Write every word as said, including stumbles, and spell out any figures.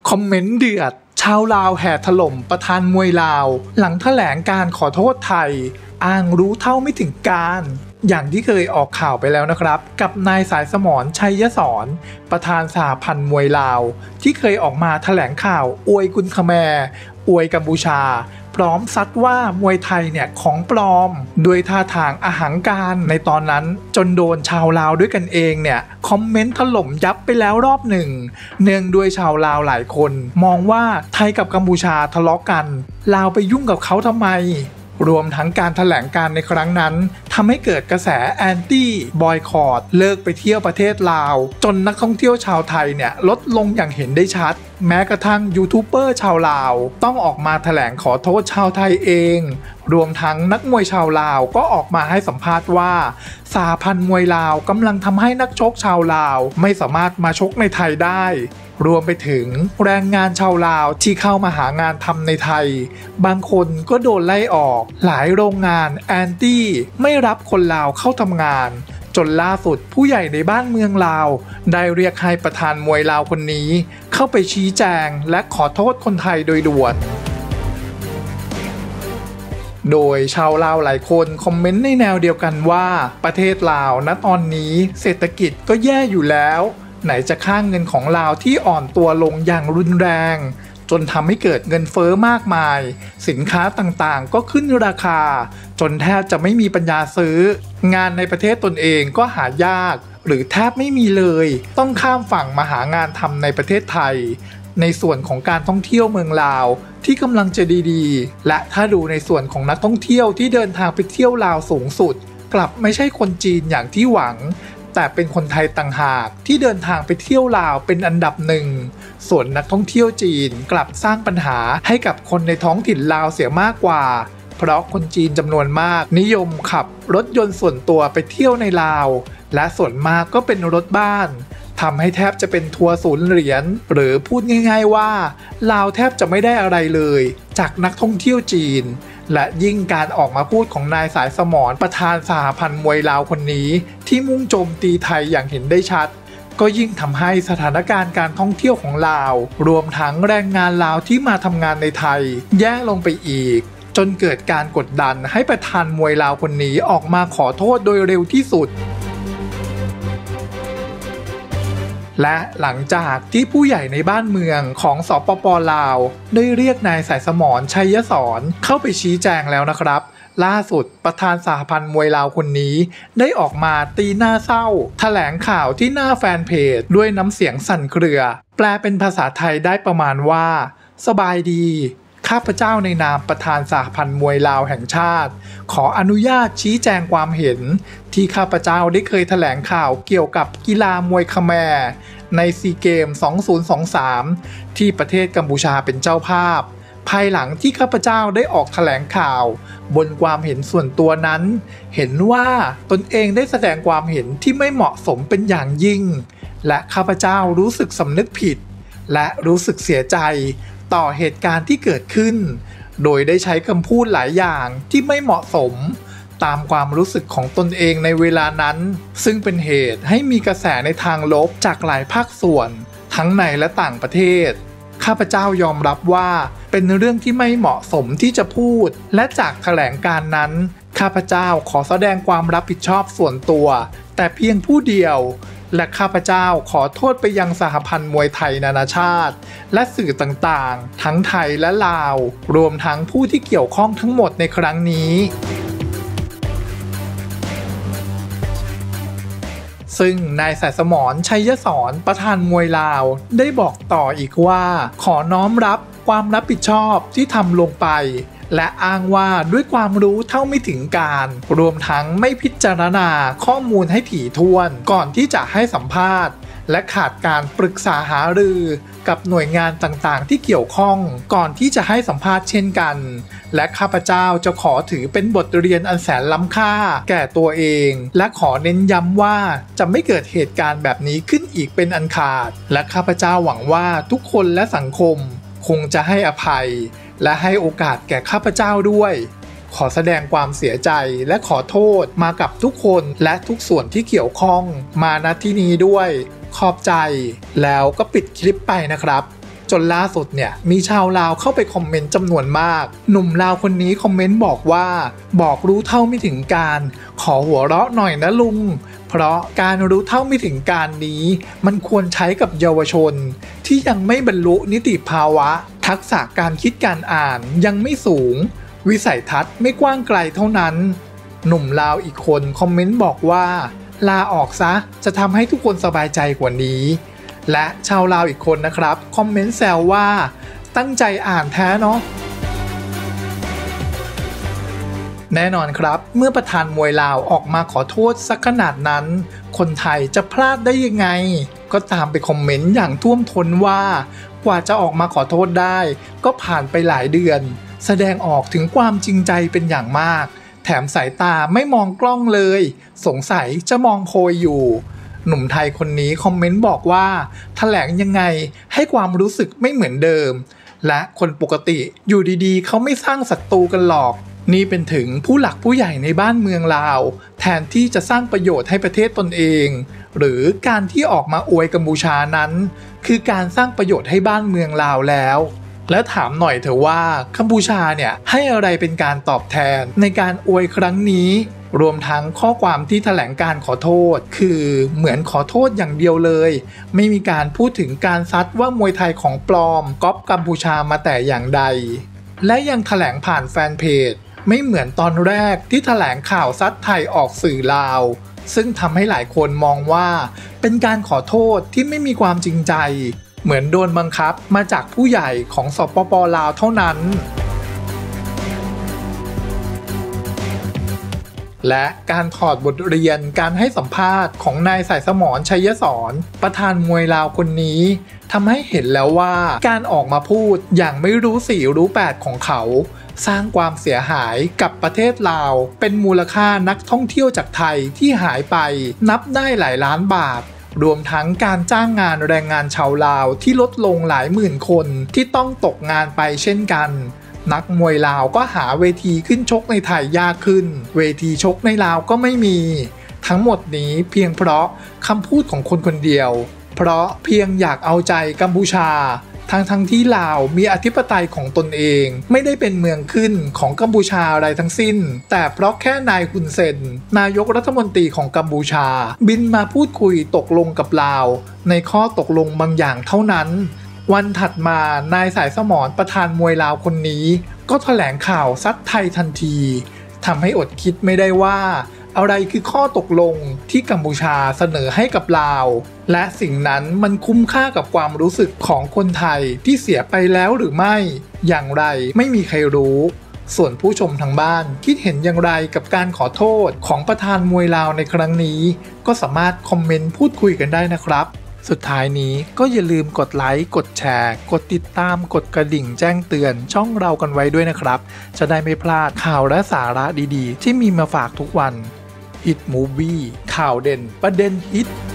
คอมเมนต์เดือดชาวลาวแห่ถล่มประธานมวยลาวหลังแถลงการขอโทษไทยอ้างรู้เท่าไม่ถึงการอย่างที่เคยออกข่าวไปแล้วนะครับกับนายสายสมรชัยสอนประธานสหพันธ์มวยลาวที่เคยออกมาแถลงข่าวอวยกุนคแมอวยกัมพูชาพร้อมซัดว่ามวยไทยเนี่ยของปลอมด้วยท่าทางอหังการในตอนนั้นจนโดนชาวลาวด้วยกันเองเนี่ยคอมเมนต์ถล่มยับไปแล้วรอบหนึ่งเนื่องด้วยชาวลาวหลายคนมองว่าไทยกับกัมพูชาทะเลาะกันลาวไปยุ่งกับเขาทำไมรวมทั้งการแถลงการในครั้งนั้นทำให้เกิดกระแสแอนตี้บอยคอตเลิกไปเที่ยวประเทศลาวจนนักท่องเที่ยวชาวไทยเนี่ยลดลงอย่างเห็นได้ชัดแม้กระทั่งยูทูบเบอร์ชาวลาวต้องออกมาแถลงขอโทษชาวไทยเองรวมทั้งนักมวยชาวลาวก็ออกมาให้สัมภาษณ์ว่าสหพันธ์มวยลาวกำลังทำให้นักชกชาวลาวไม่สามารถมาชกในไทยได้รวมไปถึงแรงงานชาวลาวที่เข้ามาหางานทำในไทยบางคนก็โดนไล่ออกหลายโรงงานแอนตี้ไม่รับคนลาวเข้าทำงานจนล่าสุดผู้ใหญ่ในบ้านเมืองลาวได้เรียกให้ประธานมวยลาวคนนี้เข้าไปชี้แจงและขอโทษคนไทยโดยด่วนโดยชาวลาวหลายคนคอมเมนต์ในแนวเดียวกันว่าประเทศลาวณตอนนี้เศรษฐกิจก็แย่อยู่แล้วไหนจะค่าเงินของลาวที่อ่อนตัวลงอย่างรุนแรงจนทำให้เกิดเงินเฟ้อมากมายสินค้าต่างๆก็ขึ้นราคาจนแทบจะไม่มีปัญญาซื้องานในประเทศตนเองก็หายากหรือแทบไม่มีเลยต้องข้ามฝั่งมาหางานทำในประเทศไทยในส่วนของการท่องเที่ยวเมืองลาวที่กำลังจะดีๆและถ้าดูในส่วนของนักท่องเที่ยวที่เดินทางไปเที่ยวลาวสูงสุดกลับไม่ใช่คนจีนอย่างที่หวังแต่เป็นคนไทยต่างหากที่เดินทางไปเที่ยวลาวเป็นอันดับหนึ่งส่วนนักท่องเที่ยวจีนกลับสร้างปัญหาให้กับคนในท้องถิ่นลาวเสียมากกว่าเพราะคนจีนจำนวนมากนิยมขับรถยนต์ส่วนตัวไปเที่ยวในลาวและส่วนมากก็เป็นรถบ้านทำให้แทบจะเป็นทัวร์ศูนย์เหรียญหรือพูดง่ายๆว่าลาวแทบจะไม่ได้อะไรเลยจากนักท่องเที่ยวจีนและยิ่งการออกมาพูดของนายสายสมรประธานสหพันธ์มวยลาวคนนี้ที่มุ่งโจมตีไทยอย่างเห็นได้ชัดก็ยิ่งทำให้สถานการณ์การท่องเที่ยวของลาวรวมทั้งแรงงานลาวที่มาทำงานในไทยแย่ลงไปอีกจนเกิดการกดดันให้ประธานมวยลาวคนนี้ออกมาขอโทษโดยเร็วที่สุดและหลังจากที่ผู้ใหญ่ในบ้านเมืองของสปป.ลาวได้เรียกนายสายสมรชัยสอนเข้าไปชี้แจงแล้วนะครับล่าสุดประธานสหพันธ์มวยลาวคนนี้ได้ออกมาตีหน้าเศร้าแถลงข่าวที่หน้าแฟนเพจด้วยน้ำเสียงสั่นเครือแปลเป็นภาษาไทยได้ประมาณว่าสบายดีข้าพเจ้าในนามประธานสหพันธ์มวยลาวแห่งชาติขออนุญาตชี้แจงความเห็นที่ข้าพเจ้าได้เคยแถลงข่าวเกี่ยวกับกีฬามวยคแมร์ในซีเกมสองพันยี่สิบสามที่ประเทศกัมพูชาเป็นเจ้าภาพภายหลังที่ข้าพเจ้าได้ออกแถลงข่าวบนความเห็นส่วนตัวนั้นเห็นว่าตนเองได้แสดงความเห็นที่ไม่เหมาะสมเป็นอย่างยิ่งและข้าพเจ้ารู้สึกสำนึกผิดและรู้สึกเสียใจต่อเหตุการณ์ที่เกิดขึ้นโดยได้ใช้คำพูดหลายอย่างที่ไม่เหมาะสมตามความรู้สึกของตนเองในเวลานั้นซึ่งเป็นเหตุให้มีกระแสในทางลบจากหลายภาคส่วนทั้งในและต่างประเทศข้าพเจ้ายอมรับว่าเป็นเรื่องที่ไม่เหมาะสมที่จะพูดและจากแถลงการนั้นข้าพเจ้าขอแสดงความรับผิดชอบส่วนตัวแต่เพียงผู้เดียวและข้าพเจ้าขอโทษไปยังสหพันธ์มวยไทยนานาชาติและสื่อต่างๆทั้งไทยและลาวรวมทั้งผู้ที่เกี่ยวข้องทั้งหมดในครั้งนี้ซึ่งนายสายสมรชัยสอนประธานมวยลาวได้บอกต่ออีกว่าขอน้อมรับความรับผิดชอบที่ทำลงไปและอ้างว่าด้วยความรู้เท่าไม่ถึงการรวมทั้งไม่พิจารณาข้อมูลให้ถี่ถ้วนก่อนที่จะให้สัมภาษณ์และขาดการปรึกษาหารือกับหน่วยงานต่างๆที่เกี่ยวข้องก่อนที่จะให้สัมภาษณ์เช่นกันและข้าพเจ้าจะขอถือเป็นบทเรียนอันแสนล้ำค่าแก่ตัวเองและขอเน้นย้ำว่าจะไม่เกิดเหตุการณ์แบบนี้ขึ้นอีกเป็นอันขาดและข้าพเจ้าหวังว่าทุกคนและสังคมคงจะให้อภัยและให้โอกาสแก่ข้าพเจ้าด้วยขอแสดงความเสียใจและขอโทษมากับทุกคนและทุกส่วนที่เกี่ยวข้องมาณที่นี้ด้วยขอบใจแล้วก็ปิดคลิปไปนะครับจนล่าสุดเนี่ยมีชาวลาวเข้าไปคอมเมนต์จำนวนมากหนุ่มลาวคนนี้คอมเมนต์บอกว่าบอกรู้เท่าไม่ถึงการขอหัวเราะหน่อยนะลุงเพราะการรู้เท่าไม่ถึงการนี้มันควรใช้กับเยาวชนที่ยังไม่บรรลุนิติภาวะทักษะการคิดการอ่านยังไม่สูงวิสัยทัศน์ไม่กว้างไกลเท่านั้นหนุ่มลาวอีกคนคอมเมนต์บอกว่าลาออกซะจะทำให้ทุกคนสบายใจกว่านี้และชาวลาวอีกคนนะครับคอมเมนต์แซวว่าตั้งใจอ่านแท้เนาะแน่นอนครับเมื่อประธานมวยลาวออกมาขอโทษสักขนาดนั้นคนไทยจะพลาดได้ยังไงก็ตามไปคอมเมนต์อย่างท่วมท้นว่ากว่าจะออกมาขอโทษได้ก็ผ่านไปหลายเดือนแสดงออกถึงความจริงใจเป็นอย่างมากแถมสายตาไม่มองกล้องเลยสงสัยจะมองโพยอยู่หนุ่มไทยคนนี้คอมเมนต์บอกว่าแถลงยังไงให้ความรู้สึกไม่เหมือนเดิมและคนปกติอยู่ดีๆเขาไม่สร้างศัตรูกันหรอกนี่เป็นถึงผู้หลักผู้ใหญ่ในบ้านเมืองลาวแทนที่จะสร้างประโยชน์ให้ประเทศตนเองหรือการที่ออกมาอวยกัมพูชานั้นคือการสร้างประโยชน์ให้บ้านเมืองลาวแล้วและถามหน่อยเถอะว่ากัมพูชาเนี่ยให้อะไรเป็นการตอบแทนในการอวยครั้งนี้รวมทั้งข้อความที่แถลงการขอโทษคือเหมือนขอโทษอย่างเดียวเลยไม่มีการพูดถึงการซัดว่ามวยไทยของปลอมก๊อปกัมพูชามาแต่อย่างใดและยังแถลงผ่านแฟนเพจไม่เหมือนตอนแรกที่แถลงข่าวซัดไทยออกสื่อลาวซึ่งทำให้หลายคนมองว่าเป็นการขอโทษที่ไม่มีความจริงใจเหมือนโดนบังคับมาจากผู้ใหญ่ของสปป.ลาวเท่านั้นและการถอดบทเรียนการให้สัมภาษณ์ของนายสายสมร ชัยสอนประธานมวยลาวคนนี้ทำให้เห็นแล้วว่าการออกมาพูดอย่างไม่รู้สี่รู้แปดของเขาสร้างความเสียหายกับประเทศลาวเป็นมูลค่านักท่องเที่ยวจากไทยที่หายไปนับได้หลายล้านบาทรวมทั้งการจ้างงานแรงงานชาวลาวที่ลดลงหลายหมื่นคนที่ต้องตกงานไปเช่นกันนักมวยลาวก็หาเวทีขึ้นชกในไทยยากขึ้นเวทีชกในลาวก็ไม่มีทั้งหมดนี้เพียงเพราะคำพูดของคนคนเดียวเพราะเพียงอยากเอาใจกัมพูชาทั้งทั้งที่ลาวมีอธิปไตยของตนเองไม่ได้เป็นเมืองขึ้นของกัมพูชาอะไรทั้งสิ้นแต่เพราะแค่นายฮุนเซนนายกรัฐมนตรีของกัมพูชาบินมาพูดคุยตกลงกับลาวในข้อตกลงบางอย่างเท่านั้นวันถัดมานายสายสมรประธานมวยลาวคนนี้ก็แถลงข่าวซัดไทยทันทีทำให้อดคิดไม่ได้ว่าอะไรคือข้อตกลงที่กัมพูชาเสนอให้กับลาวและสิ่งนั้นมันคุ้มค่ากับความรู้สึกของคนไทยที่เสียไปแล้วหรือไม่อย่างไรไม่มีใครรู้ส่วนผู้ชมทางบ้านคิดเห็นอย่างไรกับการขอโทษของประธานมวยลาวในครั้งนี้ก็สามารถคอมเมนต์พูดคุยกันได้นะครับสุดท้ายนี้ก็อย่าลืมกดไลค์กดแชร์กดติดตามกดกระดิ่งแจ้งเตือนช่องเรากันไว้ด้วยนะครับจะได้ไม่พลาดข่าวและสาระดีๆที่มีมาฝากทุกวันฮิตมูฟวี่ข่าวเด่นประเด็นฮิต